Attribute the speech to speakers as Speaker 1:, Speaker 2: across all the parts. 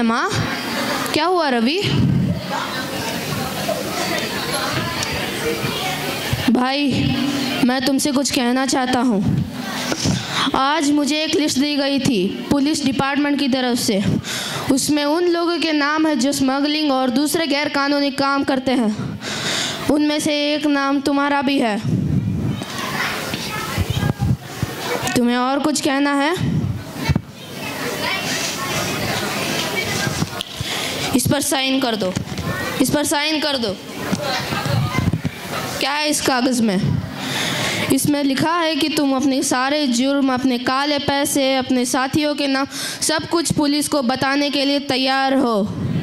Speaker 1: है माँ? क्या हुआ रवि? भाई मैं तुमसे कुछ कहना चाहता हूँ। आज मुझे एक लिस्ट दी गई थी पुलिस डिपार्टमेंट की तरफ से। उसमें उन लोगों के नाम है जो स्मगलिंग और दूसरे गैर कानूनी काम करते हैं। उनमें से एक नाम तुम्हारा भी है। तुम्हें और कुछ कहना है? इस पर साइन कर दो। इस पर साइन कर दो। क्या है इस कागज़ में? इसमें लिखा है कि तुम अपने सारे जुर्म, अपने काले पैसे, अपने साथियों के नाम, सब कुछ पुलिस को बताने के लिए तैयार हो।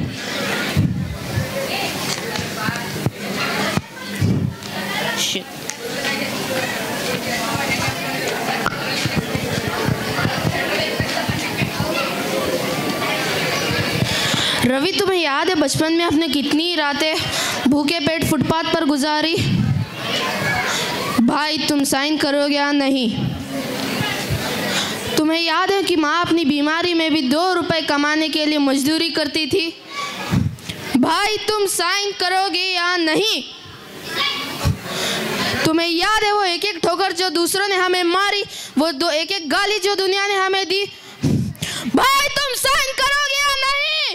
Speaker 1: रवि, तुम्हें याद है बचपन में आपने कितनी रातें भूखे पेट फुटपाथ पर गुजारी? भाई तुम साइन करोगे या नहीं? तुम्हें याद है कि माँ अपनी बीमारी में भी 2 रुपए कमाने के लिए मजदूरी करती थी? भाई तुम साइन करोगे या नहीं? तुम्हें याद है वो एक एक ठोकर जो दूसरों ने हमें मारी, वो एक एक गाली जो दुनिया ने हमें दी? भाई तुम साइन करोगे या नहीं?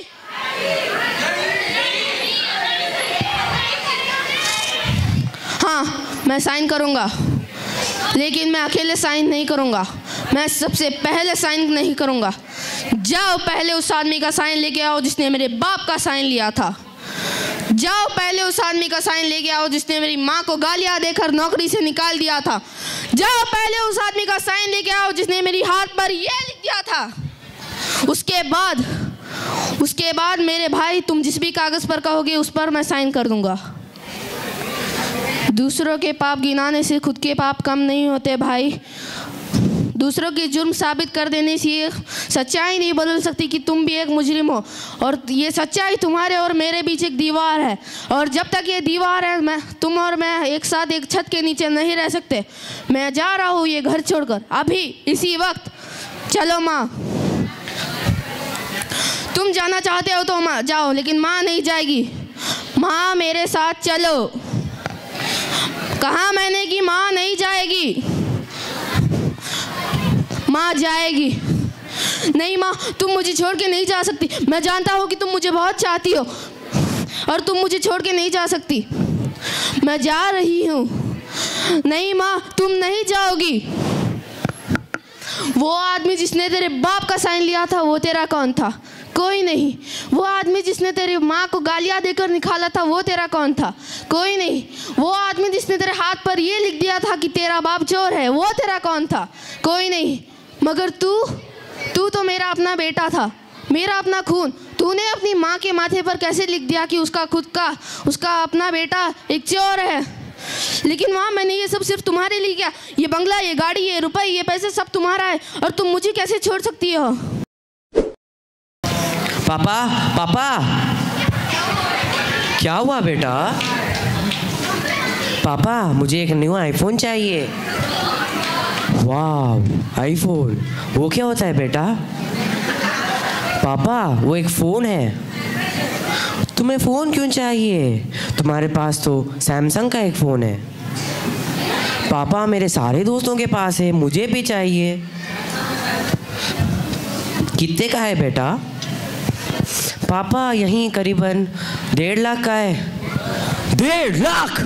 Speaker 1: हाँ, मैं साइन करूँगा, लेकिन मैं अकेले साइन नहीं करूँगा। मैं सबसे पहले साइन नहीं करूँगा। जाओ पहले उस आदमी का साइन लेके आओ जिसने मेरे बाप का साइन लिया था। जाओ पहले उस आदमी का साइन लेके आओ जिसने मेरी माँ को गालियाँ देकर नौकरी से निकाल दिया था। जाओ पहले उस आदमी का साइन लेके आओ जिसने मेरी हाथ पर ये लिख दिया था। उसके बाद मेरे भाई, तुम जिस भी कागज़ पर कहोगे उस पर मैं साइन कर दूँगा। दूसरों के पाप गिनाने से खुद के पाप कम नहीं होते भाई। दूसरों के जुर्म साबित कर देने से ये सच्चाई नहीं बदल सकती कि तुम भी एक मुजरिम हो। और ये सच्चाई तुम्हारे और मेरे बीच एक दीवार है, और जब तक ये दीवार है, तुम और मैं एक साथ एक छत के नीचे नहीं रह सकते। मैं जा रहा हूँ ये घर छोड़कर, अभी इसी वक्त। चलो माँ, तुम जाना चाहते हो तो माँ जाओ, लेकिन माँ नहीं जाएगी। माँ मेरे साथ चलो। कहा मैंने कि माँ नहीं जाएगी। माँ जाएगी। नहीं माँ, तुम मुझे छोड़ के नहीं जा सकती। मैं जानता हूँ कि तुम मुझे बहुत चाहती हो और तुम मुझे छोड़ के नहीं जा सकती। मैं जा रही हूँ। नहीं माँ, तुम नहीं जाओगी। वो आदमी जिसने तेरे बाप का साइन लिया था वो तेरा कौन था? कोई नहीं। वो आदमी जिसने तेरी माँ को गालियाँ देकर निकाला था वो तेरा कौन था? कोई नहीं। वो आदमी जिसने तेरे हाथ पर ये लिख दिया था कि तेरा बाप चोर है वो तेरा कौन था? कोई नहीं। मगर तू तो मेरा अपना बेटा था, मेरा अपना खून। तूने अपनी माँ के माथे पर कैसे लिख दिया कि उसका अपना बेटा एक चोर है? लेकिन माँ, मैंने ये सब सिर्फ तुम्हारे लिए किया। ये बंगला, ये गाड़ी, ये रुपए, ये पैसे सब तुम्हारा है, और तुम मुझे कैसे छोड़ सकती हो?
Speaker 2: पापा, क्या हुआ बेटा? पापा, मुझे एक न्यू आईफोन चाहिए। वाह, आईफोन, वो क्या होता है बेटा? पापा, वो एक फ़ोन है। तुम्हें फ़ोन क्यों चाहिए? तुम्हारे पास तो सैमसंग का एक फ़ोन है। पापा, मेरे सारे दोस्तों के पास है, मुझे भी चाहिए। कितने का है बेटा? पापा, यहीं करीबन 1.5 लाख का है। 1.5 लाख?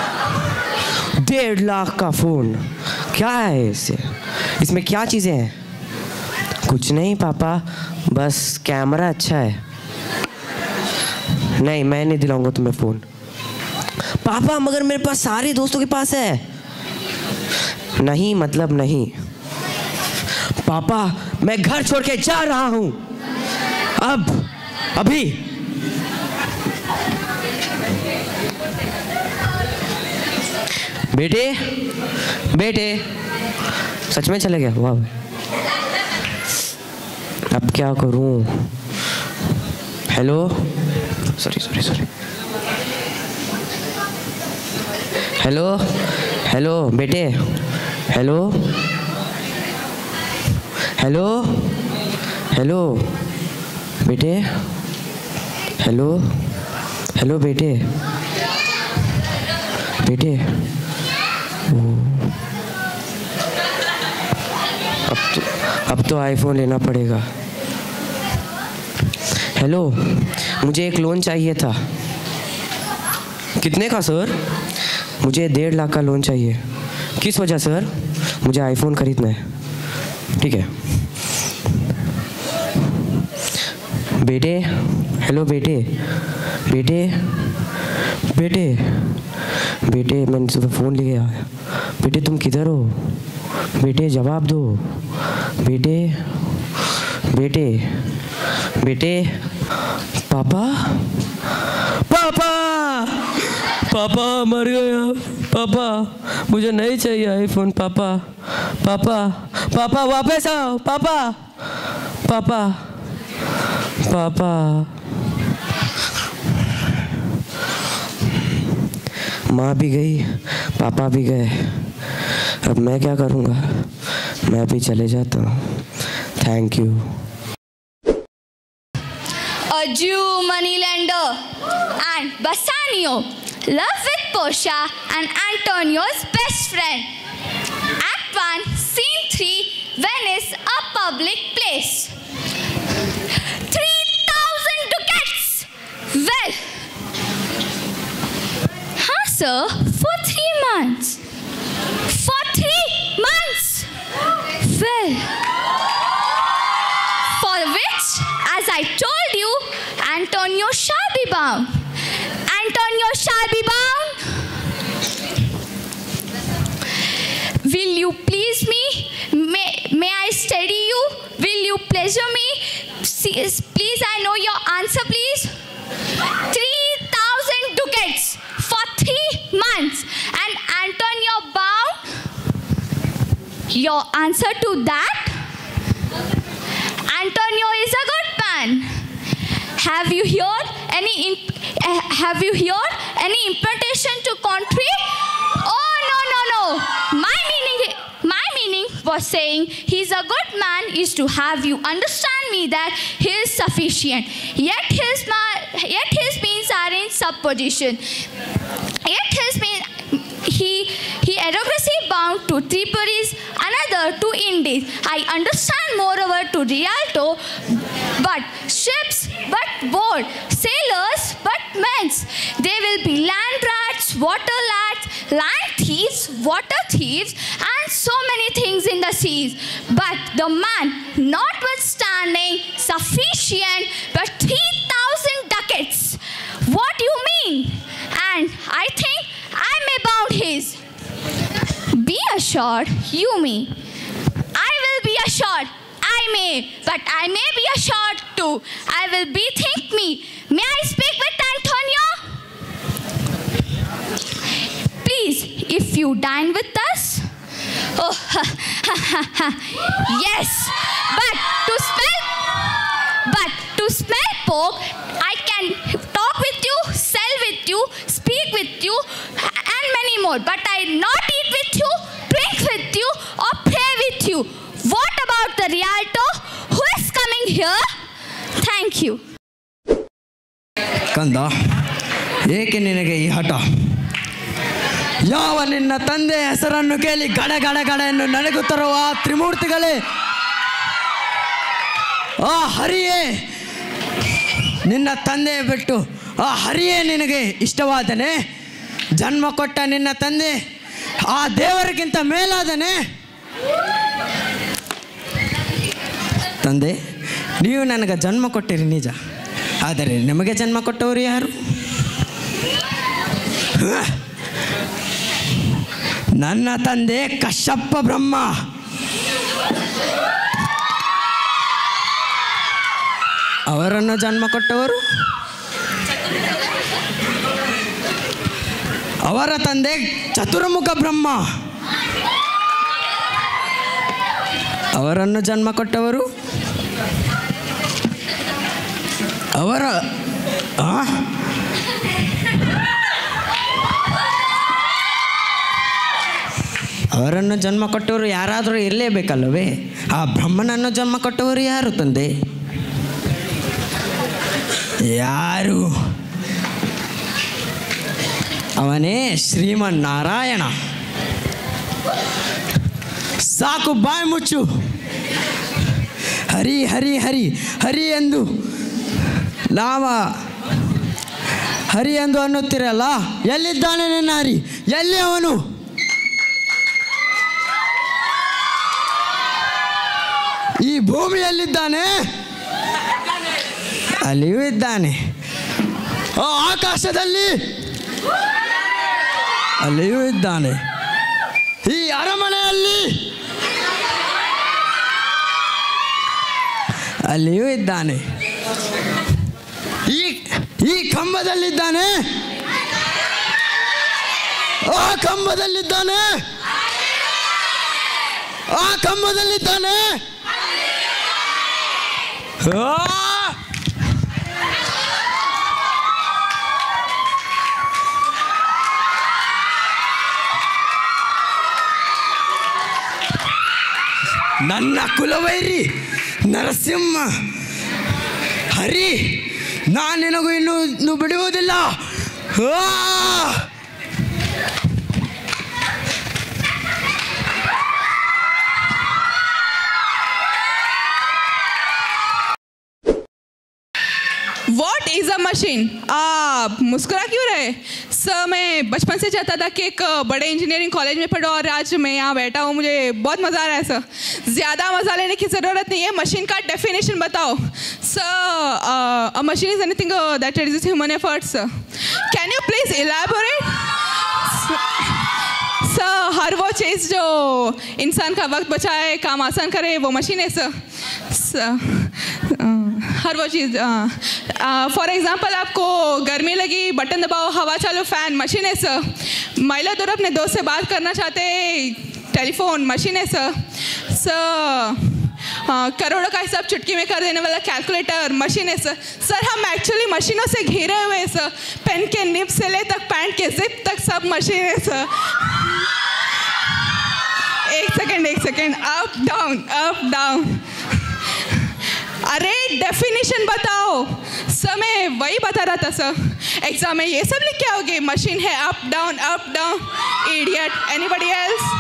Speaker 2: 1.5 लाख का फ़ोन? क्या है इसमें क्या चीज़ें हैं? कुछ नहीं पापा, बस कैमरा अच्छा है। नहीं, मैं नहीं दिलाऊंगा तुम्हें फ़ोन। पापा, मगर मेरे पास सारे दोस्तों के पास है। नहीं मतलब नहीं। पापा, मैं घर छोड़ के जा रहा हूँ अभी। बेटे, सच में चले गया? वाह, अब क्या करूँ? Hello, sorry. हेलो बेटे, हेलो बेटे, हेलो हेलो बेटे, बेटे अब तो आईफोन लेना पड़ेगा। हेलो, मुझे एक लोन चाहिए था। कितने का सर? मुझे 1.5 लाख का लोन चाहिए। किस वजह सर? मुझे आईफोन खरीदना है। ठीक है बेटे, हेलो बेटे, बेटे बेटे बेटे मैंने सुबह फ़ोन ले गया। बेटे तुम किधर हो? बेटे जवाब दो। बेटे बेटे बेटे पापा पापा पापा मर गया। पापा मुझे नहीं चाहिए आईफोन। पापा पापा पापा वापस आओ। पापा पापा पापा माँ भी गई, पापा भी गए। अब मैं क्या करूँगा? मैं भी चले जाता हूँ। Thank you.
Speaker 3: A Jew moneylender and Bassanio love with Portia and Antonio's best friend. Act 1, Scene 3, Venice, a public place. 3,000 ducats! Well, sir, for 3 months. For 3 months! Well, for which, as I told you, Antonio shall be bound. Antonio shall be bound. Will you please me? May I steady you? Will you pleasure me? Please, I know your answer, please. 3,000 ducats for 3 months. And Antonio bound? Your answer to that? Antonio is a good man. Have you heard any imputation to contrary? Oh no. My meaning was saying he's a good man is to have you understand me that he is sufficient. Yet his means are in subposition. Yet his means he arrogancy bound to Tripolis, another to Indies. I understand moreover to Rialto, but ships, but board, sailors, but men's. They will be land rats, water rats, land thieves, water thieves, and so many things in the seas. But the man, notwithstanding, sufficient, but 3,000 ducats. What do you mean? And I think I may bound his. Be assured, you may. I will be assured, I may, but I may be assured too. I will bethink me. May I speak with Antonio? Please, if you dine with us. Oh, yes, but to smell pork, I can talk with you, sell with you, speak with you, and many more. But I not eat with you, drink with you, or pray with you. What about the Rialto? Who is coming here? Thank you.
Speaker 4: ಕಂದ, ಏಕೆ ನಿನಗೆ ಈ ಹಠ? ಯಾವ ನಿನ್ನ ತಂದೆ ಹೆಸರನ್ನು ಕೇಳಿ ಗಡ ಗಡ ಗಡ ಎಂದು ನಡುಗುತ್ತಿರುವ ಆ ತ್ರಿಮೂರ್ತಿಗಳೇ, ಆ ಹರಿಯೇ ನಿನ್ನ ತಂದೆ ಬಿಟ್ಟು ಆ ಹರಿಯೇ ನಿನಗೆ ಇಷ್ಟವಾದನೆ? ಜನ್ಮ ಕೊಟ್ಟ ನಿನ್ನ ತಂದೆ ಆ ದೇವರಿಗಿಂತ ಮೇಲಾದನೆ? ತಂದೆ, ನೀವು ನನಗೆ ಜನ್ಮ ಕೊಟ್ಟಿರಿ ನಿಜ, ಆದರೆ ನಿಮಗೆ ಜನ್ಮ ಕೊಟ್ಟವರು ಯಾರು? ನನ್ನ ತಂದೆ ಕಶ್ಯಪ ಬ್ರಹ್ಮ. ಅವರನ್ನು ಜನ್ಮ ಕೊಟ್ಟವರು ಅವರ ತಂದೆ ಚತುರ್ಮುಖ ಬ್ರಹ್ಮ. ಅವರನ್ನು ಜನ್ಮ ಕೊಟ್ಟವರು ಅವರನ್ನು ಜನ್ಮ ಕೊಟ್ಟವರು ಯಾರಾದರೂ ಇರಲೇಬೇಕಲ್ಲವೇ? ಆ ಬ್ರಹ್ಮನನ್ನು ಜನ್ಮ ಕೊಟ್ಟವರು ಯಾರು ತಂದೆ? ಯಾರು? ಅವನೇ ಶ್ರೀಮನ್ನಾರಾಯಣ. ಸಾಕು, ಬಾಯಿ ಮುಚ್ಚು. ಹರಿ ಹರಿ ಹರಿ ಹರಿ ಎಂದು ಹರಿ ಎಂದು ಅನ್ನುತ್ತೀರಲ್ಲ, ಎಲ್ಲಿದ್ದಾನೆ ನಿನ್ನ ಹರಿ? ಎಲ್ಲಿ ಅವನು? ಈ ಭೂಮಿಯಲ್ಲಿದ್ದಾನೆ, ಅಲ್ಲಿಯೂ ಇದ್ದಾನೆ. ಆಕಾಶದಲ್ಲಿ ಅಲ್ಲಿಯೂ ಇದ್ದಾನೆ. ಈ ಅರಮನೆಯಲ್ಲಿ ಅಲ್ಲಿಯೂ ಇದ್ದಾನೆ. ಈ ಕಂಬದಲ್ಲಿದ್ದಾನೆ, ಆ ಕಂಬದಲ್ಲಿದ್ದಾನೆ, ಆ ಕಂಬದಲ್ಲಿದ್ದಾನೆ. ನನ್ನ ಕುಲವೈರಿ ನರಸಿಂಹ ಹರಿ, ನಾನು ನಿನಗೂ ಇನ್ನೂ ಬಿಡುವುದಿಲ್ಲ.
Speaker 5: What is a machine? आप मुस्कुरा क्यों रहे? सर, मैं बचपन से चाहता था कि एक बड़े इंजीनियरिंग कॉलेज में पढ़ो, और आज मैं यहाँ बैठा हूँ, मुझे बहुत मज़ा आ रहा है सर. ज़्यादा मज़ा लेने की ज़रूरत नहीं है. मशीन का डेफिनेशन बताओ sir. A machine is anything that reduces human efforts. Can you please elaborate? Sir, हर वो चीज़ जो इंसान का वक्त बचाए, काम आसान करे, वो मशीन है सर. हर वो चीज़, फॉर एग्जांपल आपको गर्मी लगी, बटन दबाओ, हवा चालू, फैन, मशीन है सर. महिला दूर अपने दोस्त से बात करना चाहते, टेलीफोन, मशीन है सर. करोड़ों का हिसाब चुटकी में कर देने वाला कैलकुलेटर, मशीन है सर. हम एक्चुअली मशीनों से घिरे हुए हैं सर. पेन के निब से ले तक पैंट के जिप तक सब मशीन है सर. एक सेकेंड, अप डाउन. अरे डेफिनेशन बताओ सर. मैं वही बता रहा था सर. एग्जाम में ये सब लिख के आओगे? मशीन है up down. Idiot. Anybody else?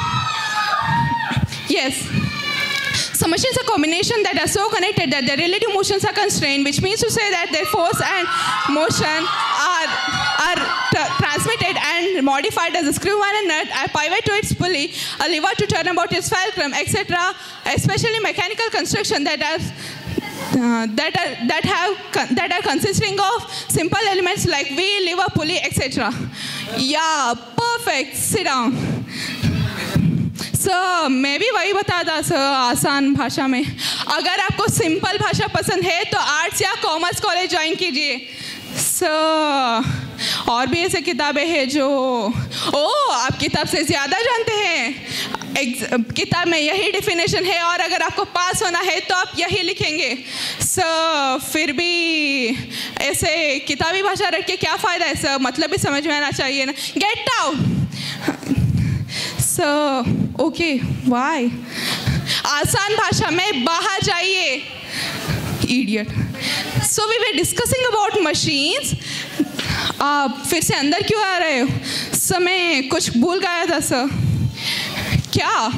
Speaker 5: Yes. So machines are combination that are so connected that their relative motions are constrained, which means to say that their force and motion are transmitted and modified as a screw and a nut, a pivot to its pulley, a lever to turn about its fulcrum, etc. Especially mechanical construction that are consisting of simple elements like wheel, lever, pulley, etc. Yeah, perfect. Sit down. Sir, मैं भी वही बता था sir, आसान भाषा में. अगर आपको सिंपल भाषा पसंद है तो आर्ट्स या कॉमर्स कॉलेज ज्वाइन कीजिए सर. और भी ऐसे किताबें हैं जो आप किताब से ज़्यादा जानते हैं. किताब में यही डेफिनेशन है, और अगर आपको पास होना है तो आप यही लिखेंगे सर. फिर भी ऐसे किताबी भाषा रख के क्या फ़ायदा है सर? मतलब भी समझ में आना चाहिए ना. Get out sir. Okay, why? आसान भाषा में बाहर जाइए. Idiot. So we were discussing about machines. आप फिर से अंदर क्यों आ रहे हो सर? मैं कुछ भूल गया था सर. क्या?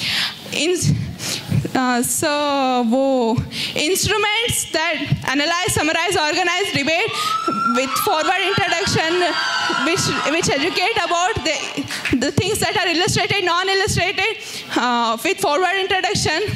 Speaker 5: वो instruments that analyze, summarize, organize, debate with forward introduction, which educate about the things that are illustrated, non-illustrated, with forward introduction,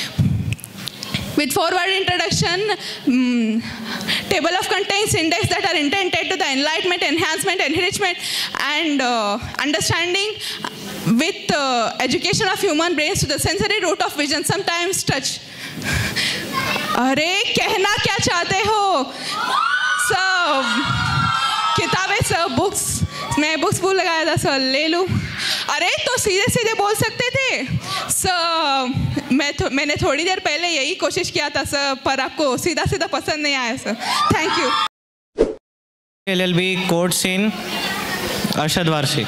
Speaker 5: table of contents, index that are intended to the enlightenment, enhancement, enrichment, and understanding, with education of human brains to the sensory root of vision, sometimes touch. अरे कहना क्या चाहते हो सब? किताबें सब, books. मैं books भूल लगाया था सर, ले लूँ? अरे तो सीधे सीधे बोल सकते थे सर. मैंने थोड़ी देर पहले यही कोशिश किया था सर, पर आपको सीधा सीधा पसंद नहीं आया sir. Thank you.
Speaker 6: LLB court scene Arshad Warsi.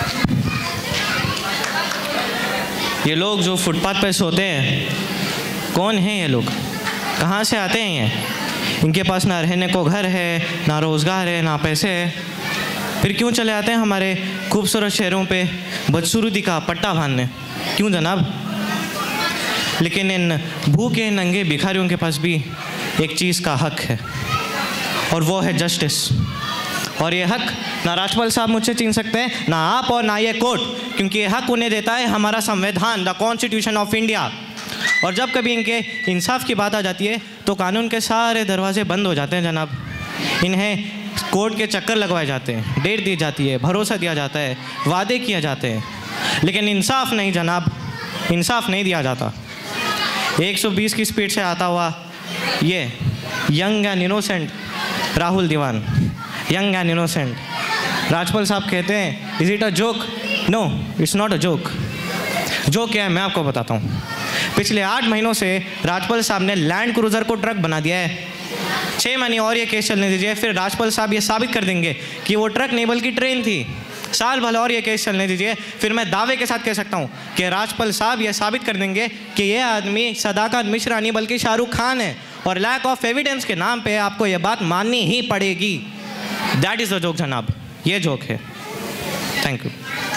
Speaker 6: ये लोग जो फुटपाथ पे सोते हैं, कौन हैं ये लोग? कहाँ से आते हैं ये? इनके पास ना रहने को घर है, ना रोज़गार है, ना पैसे है, फिर क्यों चले आते हैं हमारे खूबसूरत शहरों पे बदसूरती का पट्टा बांधने? क्यों जनाब? लेकिन इन भूखे नंगे भिखारियों के पास भी एक चीज़ का हक है, और वो है जस्टिस। और ये हक ना राजपाल साहब मुझसे छीन सकते हैं, ना आप और ना ये कोर्ट, क्योंकि ये हक उन्हें देता है हमारा संविधान, द कॉन्स्टिट्यूशन ऑफ इंडिया। और जब कभी इनके इंसाफ की बात आ जाती है तो कानून के सारे दरवाजे बंद हो जाते हैं जनाब। इन्हें कोर्ट के चक्कर लगवाए जाते हैं, डेट दी जाती है, भरोसा दिया जाता है, वादे किए जाते हैं, लेकिन इंसाफ नहीं जनाब, इंसाफ नहीं दिया जाता। 120 की स्पीड से आता हुआ ये young and innocent Rahul Diwan, young and innocent. Rajpal साहब कहते हैं, is it a joke? No, it's not a joke. Joke क्या है मैं आपको बताता हूँ। पिछले 8 महीनों से राजपाल साहब ने लैंड क्रूज़र को ट्रक बना दिया है। 6 महीने और ये केस चलने दीजिए, फिर राजपाल साहब ये साबित कर देंगे कि वो ट्रक नहीं बल्कि ट्रेन थी। साल भर और ये केस चलने दीजिए, फिर मैं दावे के साथ कह सकता हूँ कि राजपाल साहब ये साबित कर देंगे कि ये आदमी सदाकत मिश्रा नहीं बल्कि शाहरुख खान है, और लैक ऑफ एविडेंस के नाम पे आपको ये बात माननी ही पड़ेगी। दैट इज़ द जोक जनाब, ये जोक है। Thank you.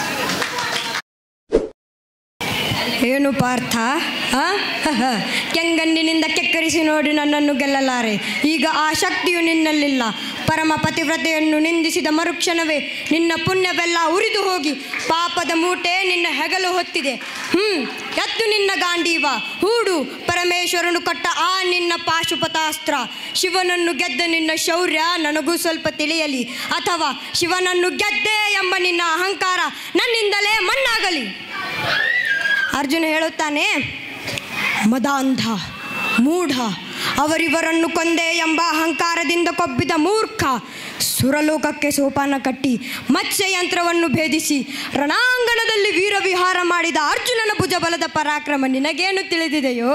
Speaker 7: ಏನು ಪಾರ್ಥ, ಕೆಂಗಣ್ಣಿನಿಂದ ಕೆಕ್ಕರಿಸಿ ನೋಡಿ ನನ್ನನ್ನು ಗೆಲ್ಲಲಾರೆ. ಈಗ ಆ ಶಕ್ತಿಯು ನಿನ್ನಲ್ಲಿಲ್ಲ. ಪರಮ ಪತಿವ್ರತೆಯನ್ನು ನಿಂದಿಸಿದ ಮರುಕ್ಷಣವೇ ನಿನ್ನ ಪುಣ್ಯವೆಲ್ಲ ಉರಿದು ಹೋಗಿ ಪಾಪದ ಮೂಟೆ ನಿನ್ನ ಹೆಗಲು ಹೊತ್ತಿದೆ. ಎತ್ತು ನಿನ್ನ ಗಾಂಡೀವ, ಹೂಡು ಪರಮೇಶ್ವರನು ಕೊಟ್ಟ ಆ ನಿನ್ನ ಪಾಶುಪತಾಸ್ತ್ರ. ಶಿವನನ್ನು ಗೆದ್ದ ನಿನ್ನ ಶೌರ್ಯ ನನಗೂ ಸ್ವಲ್ಪ ತಿಳಿಯಲಿ, ಅಥವಾ ಶಿವನನ್ನು ಗೆದ್ದೆ ಎಂಬ ನಿನ್ನ ಅಹಂಕಾರ ನನ್ನಿಂದಲೇ ಮಣ್ಣಾಗಲಿ. ಅರ್ಜುನ ಹೇಳುತ್ತಾನೆ, ಮದಾಂಧ ಮೂಢ, ಅವರಿವರನ್ನು ಕೊಂದೆ ಎಂಬ ಅಹಂಕಾರದಿಂದ ಕೊಬ್ಬಿದ ಮೂರ್ಖ, ಸುರಲೋಕಕ್ಕೆ ಸೋಪಾನ ಕಟ್ಟಿ ಮತ್ಸ್ಯಯಂತ್ರವನ್ನು ಭೇದಿಸಿ ರಣಾಂಗಣದಲ್ಲಿ ವೀರವಿಹಾರ ಮಾಡಿದ ಅರ್ಜುನನ ಭುಜಬಲದ ಪರಾಕ್ರಮ ನಿನಗೇನು ತಿಳಿದಿದೆಯೋ?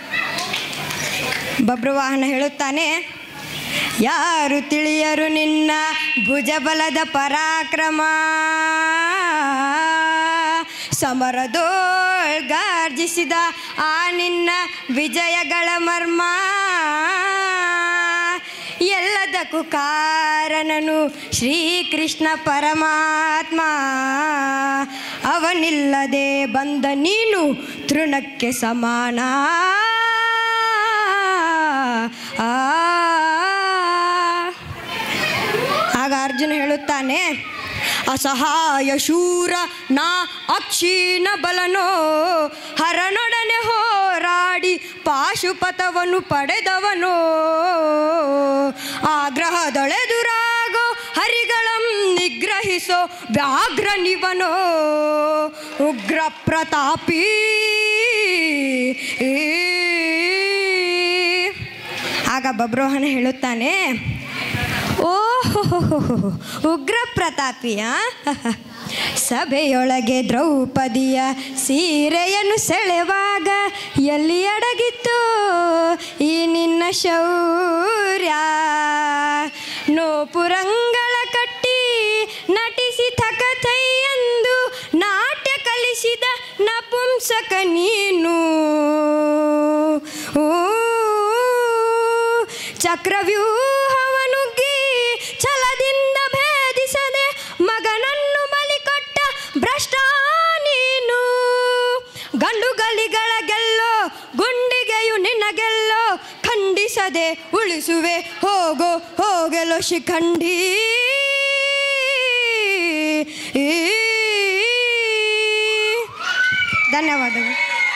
Speaker 7: ಬಬ್ರುವಾಹನ ಹೇಳುತ್ತಾನೆ, ಯಾರು ತಿಳಿಯರು ನಿನ್ನ ಭುಜಬಲದ ಪರಾಕ್ರಮ, ಸಮರದೋಳ್ಗಾರ್ಜಿಸಿದ ಆ ನಿನ್ನ ವಿಜಯಗಳ ಮರ್ಮ. ಎಲ್ಲದಕ್ಕೂ ಕಾರಣನು ಶ್ರೀಕೃಷ್ಣ ಪರಮಾತ್ಮ, ಅವನಿಲ್ಲದೆ ಬಂದ ನೀನು ತೃಣಕ್ಕೆ ಸಮಾನ. ಆಗ ಅರ್ಜುನ ಹೇಳುತ್ತಾನೆ, ಅಸಹಾಯ ಶೂರ ನಾ ಅಕ್ಷೀಣ ಬಲನೋ, ಹರನೊಡನೆ ಹೋರಾಡಿ ಪಾಶುಪತವನ್ನು ಪಡೆದವನೋ, ಆಗ್ರಹದೊಳೆದುರಾಗೋ ಹರಿಗಳಂ ನಿಗ್ರಹಿಸೋ ವ್ಯಾಘ್ರ ನಿವನೋ, ಉಗ್ರ ಪ್ರತಾಪಿ. ಆಗ ಬಬ್ರೋಹನ ಹೇಳುತ್ತಾನೆ, ಓಹೋ ಉಗ್ರ ಪ್ರತಾಪಿಯ, ಸಭೆಯೊಳಗೆ ದ್ರೌಪದಿಯ ಸೀರೆಯನ್ನು ಸೆಳೆವಾಗ ಎಲ್ಲಿ ಅಡಗಿತ್ತು ಈ ನಿನ್ನ ಶೌರ್ಯ? ನೋಪುರಂಗಳ ಕಟ್ಟಿ ನಟಿಸಿ ಥಕಥೈಯೆಂದು ನಾಟ್ಯ ಕಲಿಸಿದ ನಪುಂಸಕ ನೀನು. ಚಕ್ರವ್ಯೂಹವನುಗ್ಗಿ ಛಲದಿಂದ ಭೇದಿಸದೆ ಮಗನನ್ನು ಬಲಿ ಕೊಟ್ಟ ಭ್ರಷ್ಟ ನೀನು. ಗಂಡುಗಲಿಗಳ ಗೆಲ್ಲೋ ಗುಂಡಿಗೆಯು ನಿನಗೆಲ್ಲೋ, ಖಂಡಿಸದೆ ಉಳಿಸುವೆ ಹೋಗೋ ಹೋಗೆಲೋ ಶಿಖಂಡಿ. ಧನ್ಯವಾದಗಳು.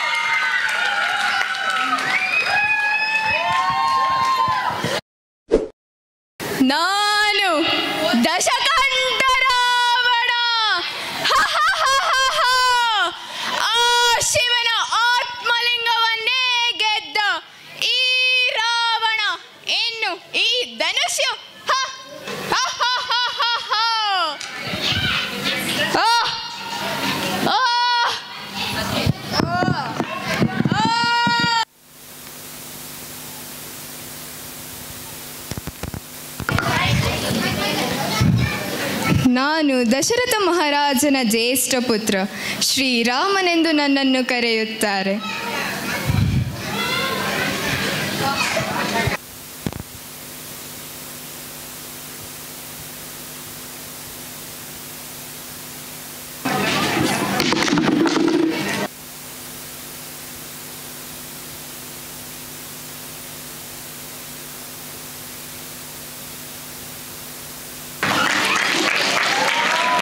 Speaker 3: ನಾನು ದಶಕಂಠ ರಾವಣ, ಆ ಶಿವನ ಆತ್ಮಲಿಂಗವನ್ನೇ ಗೆದ್ದ ಈ ರಾವಣ ಇನ್ನು ಈ ಧನುಷ್ಯ ನಾನು ದಶರಥ ಮಹಾರಾಜನ ಜ್ಯೇಷ್ಠ ಪುತ್ರ ಶ್ರೀರಾಮನೆಂದು ನನ್ನನ್ನು ಕರೆಯುತ್ತಾರೆ.